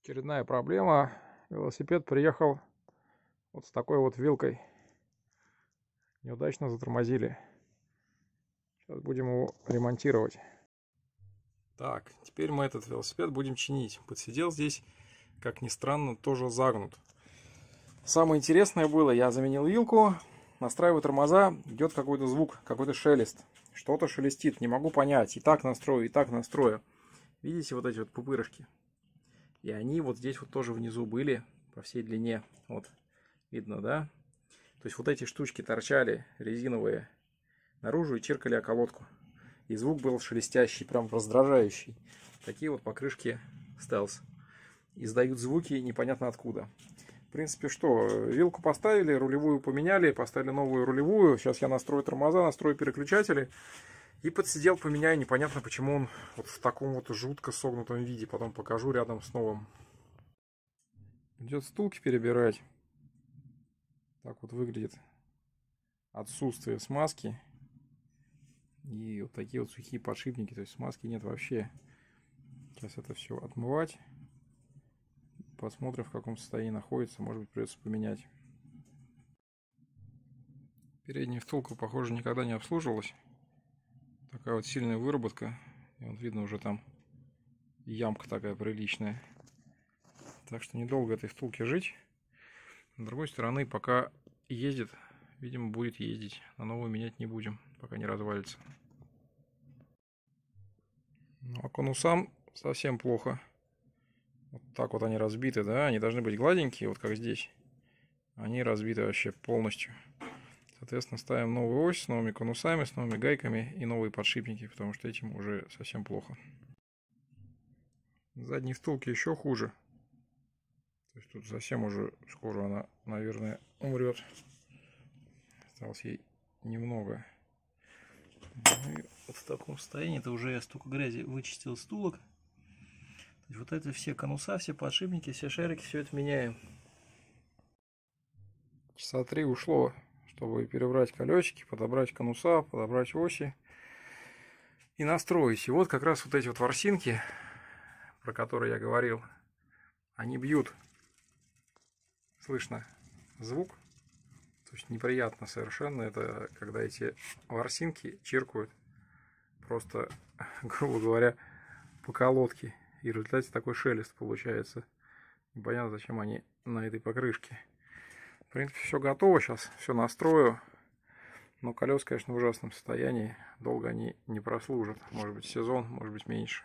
Очередная проблема. Велосипед приехал вот с такой вот вилкой. Неудачно затормозили. Сейчас будем его ремонтировать. Так, теперь мы этот велосипед будем чинить. Подсидел здесь, как ни странно, тоже загнут. Самое интересное было, я заменил вилку, настраиваю тормоза, идет какой-то звук, какой-то шелест. Что-то шелестит, не могу понять. И так настрою, и так настрою. Видите вот эти вот пупырышки? И они вот здесь вот тоже внизу были, по всей длине. Вот, видно, да? То есть вот эти штучки торчали, резиновые, наружу и чиркали о колодку. И звук был шелестящий, прям раздражающий. Такие вот покрышки Stealth. Издают звуки непонятно откуда. В принципе, что, вилку поставили, рулевую поменяли, поставили новую рулевую. Сейчас я настрою тормоза, настрою переключатели. И подсидел, поменяю, непонятно почему он вот в таком вот жутко согнутом виде. Потом покажу рядом с новым. Идет втулки перебирать. Так вот выглядит отсутствие смазки. И вот такие вот сухие подшипники. То есть смазки нет вообще. Сейчас это все отмывать. Посмотрим, в каком состоянии находится. Может быть, придется поменять. Передняя втулка, похоже, никогда не обслуживалась. Такая вот сильная выработка. И вот видно уже там ямка такая приличная. Так что недолго этой втулке жить. С другой стороны, пока ездит, видимо, будет ездить. На новую менять не будем, пока не развалится. Ну, а конусам совсем плохо. Вот так вот они разбиты, да? Они должны быть гладенькие, вот как здесь. Они разбиты вообще полностью. Соответственно, ставим новую ось с новыми конусами, с новыми гайками и новые подшипники, потому что этим уже совсем плохо. Задней втулки еще хуже. То есть тут совсем уже скоро она, наверное, умрет. Осталось ей немного. Ну и вот в таком состоянии, это уже я столько грязи вычистил с втулок. То есть вот это все конуса, все подшипники, все шарики, все это меняем. Часа 3 ушло, чтобы перебрать колесики, подобрать конуса, подобрать оси и настроить. И вот как раз вот эти вот ворсинки, про которые я говорил, они бьют. Слышно звук. То есть неприятно совершенно. Это когда эти ворсинки чиркают просто, грубо говоря, по колодке. И в результате такой шелест получается. Непонятно, зачем они на этой покрышке. В принципе, все готово. Сейчас все настрою. Но колеса, конечно, в ужасном состоянии. Долго они не прослужат. Может быть, сезон, может быть, меньше.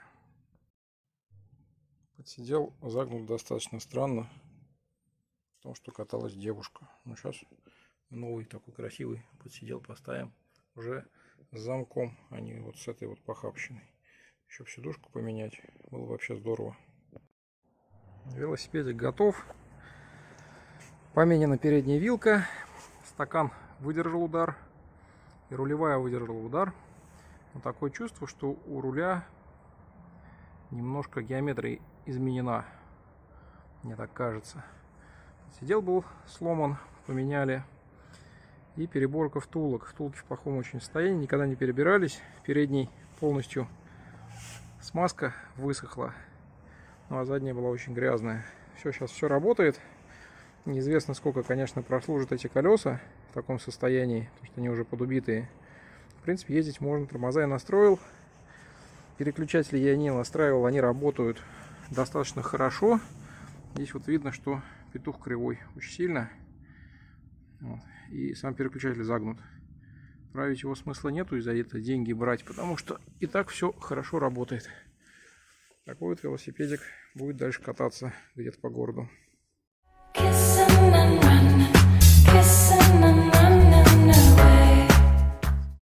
Подсидел, загнут достаточно странно. Потому что каталась девушка. Ну, сейчас новый такой красивый подсидел, поставим. Уже с замком, а не вот с этой вот похабщиной. Еще бы сидушку поменять. Было вообще здорово. Велосипедик готов. Поменена передняя вилка. Стакан выдержал удар. И рулевая выдержала удар. Но такое чувство, что у руля немножко геометрия изменена. Мне так кажется. Сидел был сломан, поменяли. И переборка втулок. Втулки в плохом очень состоянии, никогда не перебирались. Передний полностью смазка высохла. Ну а задняя была очень грязная. Все, сейчас все работает. Неизвестно, сколько, конечно, прослужат эти колеса в таком состоянии, потому что они уже подубитые. В принципе, ездить можно. Тормоза я настроил. Переключатели я не настраивал, они работают достаточно хорошо. Здесь вот видно, что петух кривой очень сильно. Вот. И сам переключатель загнут. Править его смысла нету, и за это деньги брать, потому что и так все хорошо работает. Такой вот велосипедик будет дальше кататься где-то по городу.